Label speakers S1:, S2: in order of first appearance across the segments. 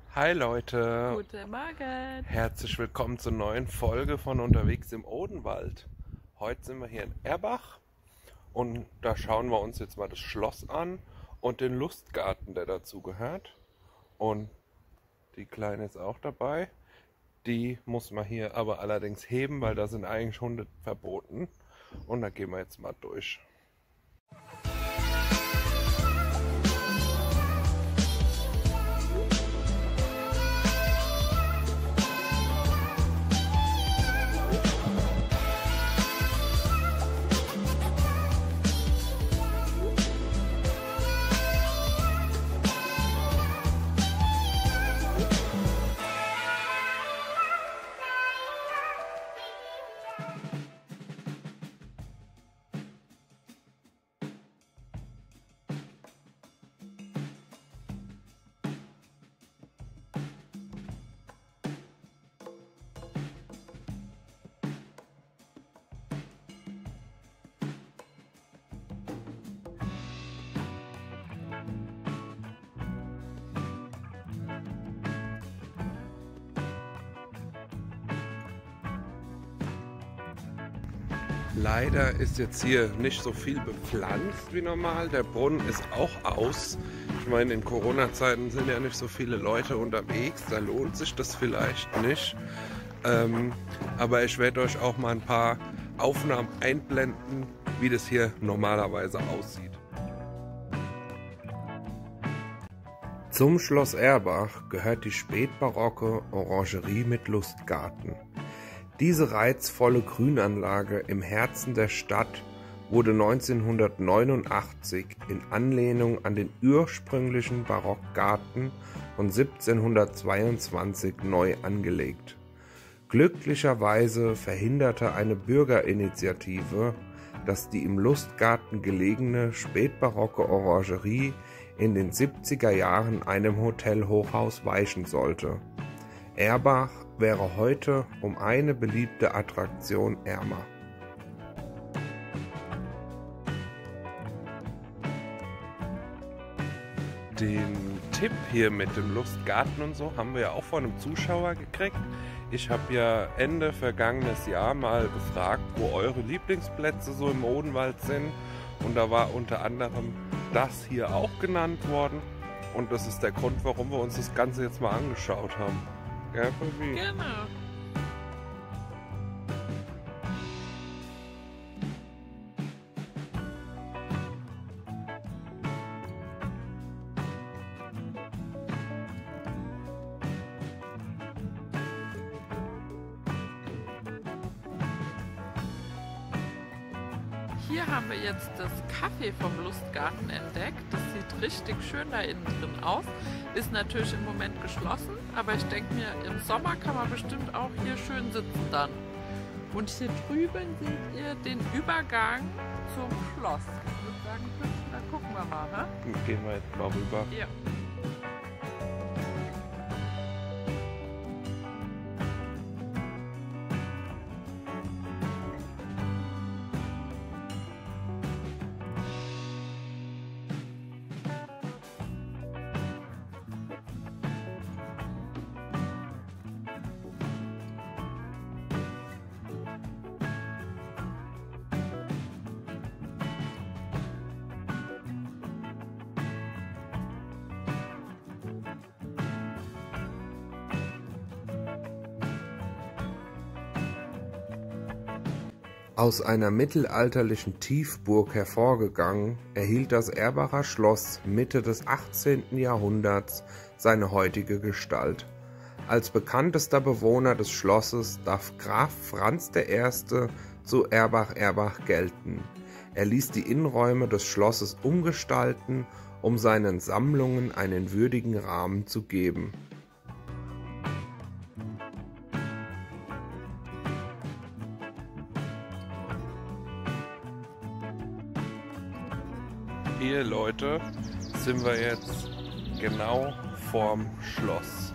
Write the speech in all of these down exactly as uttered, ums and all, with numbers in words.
S1: Hi Leute,
S2: Guten Morgen.
S1: herzlich willkommen zur neuen Folge von Unterwegs im Odenwald. Heute sind wir hier in Erbach und da schauen wir uns jetzt mal das Schloss an und den Lustgarten, der dazu gehört. Und die Kleine ist auch dabei. Die muss man hier aber allerdings heben, weil da sind eigentlich Hunde verboten. Und da gehen wir jetzt mal durch. Leider ist jetzt hier nicht so viel bepflanzt wie normal. Der Brunnen ist auch aus. Ich meine, in Corona-Zeiten sind ja nicht so viele Leute unterwegs. Da lohnt sich das vielleicht nicht. Ähm, aber ich werde euch auch mal ein paar Aufnahmen einblenden, wie das hier normalerweise aussieht. Zum Schloss Erbach gehört die spätbarocke Orangerie mit Lustgarten. Diese reizvolle Grünanlage im Herzen der Stadt wurde neunzehnhundertneunundachtzig in Anlehnung an den ursprünglichen Barockgarten von siebzehnhundertzweiundzwanzig neu angelegt. Glücklicherweise verhinderte eine Bürgerinitiative, dass die im Lustgarten gelegene spätbarocke Orangerie in den siebziger Jahren einem Hotelhochhaus weichen sollte. Erbach wäre heute um eine beliebte Attraktion ärmer. Den Tipp hier mit dem Lustgarten und so haben wir ja auch von einem Zuschauer gekriegt. Ich habe ja Ende vergangenes Jahr mal gefragt, wo eure Lieblingsplätze so im Odenwald sind. Und da war unter anderem das hier auch genannt worden. Und das ist der Grund, warum wir uns das Ganze jetzt mal angeschaut haben. Ja, Puffi?
S2: Genau. Hier haben wir jetzt das Café vom Lustgarten entdeckt. Das sieht richtig schön da innen drin aus. Ist natürlich im Moment geschlossen, aber ich denke mir, im Sommer kann man bestimmt auch hier schön sitzen dann. Und hier drüben seht ihr den Übergang zum Schloss. Ich würde sagen, dann gucken wir mal, ne?
S1: Gehen wir jetzt mal rüber.
S2: Ja.
S1: Aus einer mittelalterlichen Tiefburg hervorgegangen, erhielt das Erbacher Schloss Mitte des achtzehnten Jahrhunderts seine heutige Gestalt. Als bekanntester Bewohner des Schlosses darf Graf Franz der Erste zu Erbach-Erbach gelten. Er ließ die Innenräume des Schlosses umgestalten, um seinen Sammlungen einen würdigen Rahmen zu geben. Hier, Leute, sind wir jetzt genau vorm Schloss.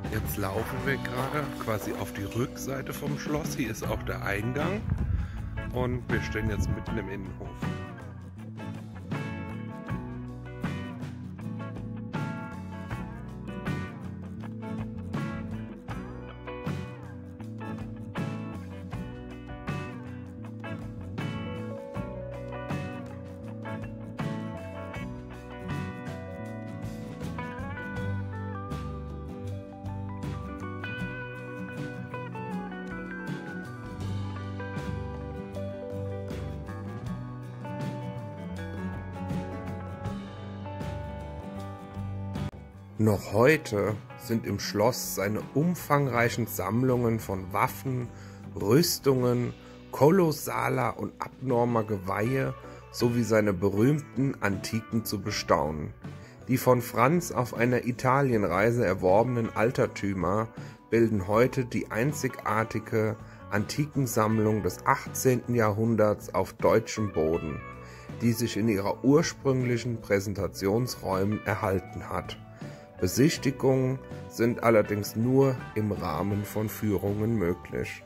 S1: Jetzt laufen wir gerade quasi auf die Rückseite vom Schloss. Hier ist auch der Eingang und wir stehen jetzt mitten im Innenhof. Noch heute sind im Schloss seine umfangreichen Sammlungen von Waffen, Rüstungen, kolossaler und abnormer Geweihe sowie seine berühmten Antiken zu bestaunen. Die von Franz auf einer Italienreise erworbenen Altertümer bilden heute die einzigartige Antikensammlung des achtzehnten Jahrhunderts auf deutschem Boden, die sich in ihrer ursprünglichen Präsentationsräumen erhalten hat. Besichtigungen sind allerdings nur im Rahmen von Führungen möglich.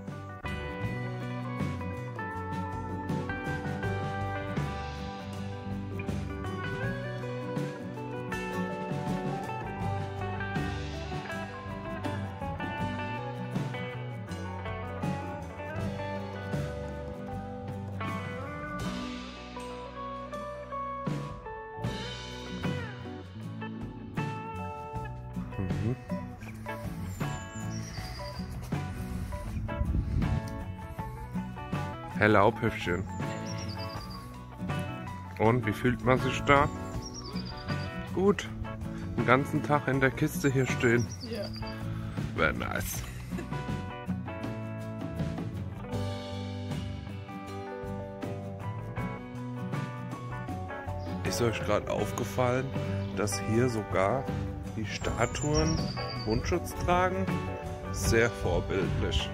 S1: Mhm. Herr Laubhüffchen. Und wie fühlt man sich da? Gut. Den ganzen Tag in der Kiste hier stehen.
S2: Ja.
S1: Wäre nice. Ist euch gerade aufgefallen, dass hier sogar die Statuen Mundschutz tragen? Sehr vorbildlich.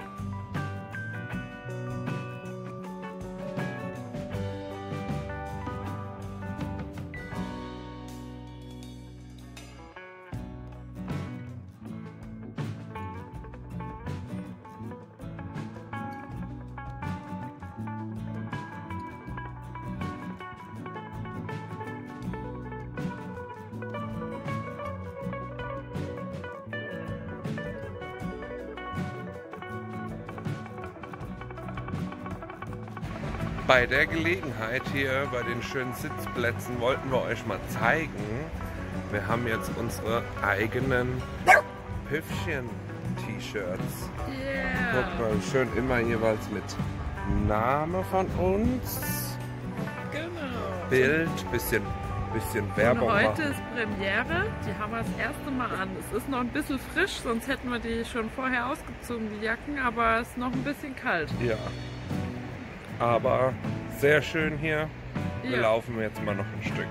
S1: Bei der Gelegenheit hier bei den schönen Sitzplätzen wollten wir euch mal zeigen, wir haben jetzt unsere eigenen Püffchen-T-Shirts.
S2: Yeah.
S1: Guck mal, schön immer jeweils mit Name von uns,
S2: Genau.
S1: Bild, bisschen, bisschen Werbung
S2: Und heute
S1: machen.
S2: ist Premiere, die haben wir das erste Mal an. Es ist noch ein bisschen frisch, sonst hätten wir die schon vorher ausgezogen, die Jacken, aber es ist noch ein bisschen kalt.
S1: Ja. Aber sehr schön hier. Wir
S2: Ja.
S1: laufen jetzt mal noch ein Stück.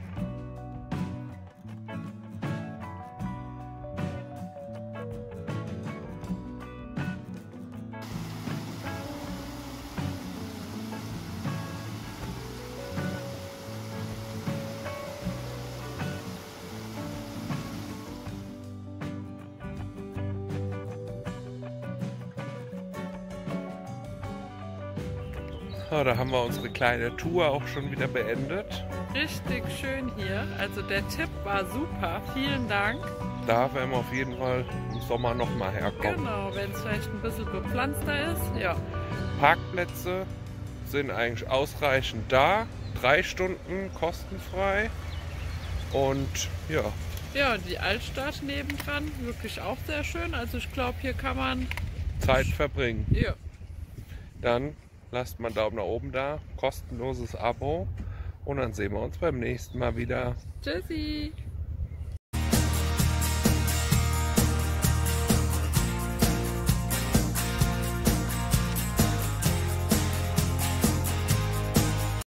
S1: So, da haben wir unsere kleine Tour auch schon wieder beendet.
S2: Richtig schön hier. Also der Tipp war super. Vielen Dank.
S1: Da werden wir auf jeden Fall im Sommer nochmal herkommen.
S2: Genau, wenn es vielleicht ein bisschen bepflanzter ist. Ja.
S1: Parkplätze sind eigentlich ausreichend da. Drei Stunden kostenfrei. Und ja.
S2: Ja, die Altstadt nebendran, wirklich auch sehr schön. Also ich glaube, hier kann man
S1: Zeit verbringen.
S2: Ja.
S1: Dann lasst mal einen Daumen nach oben da, kostenloses Abo und dann sehen wir uns beim nächsten Mal wieder.
S2: Tschüssi!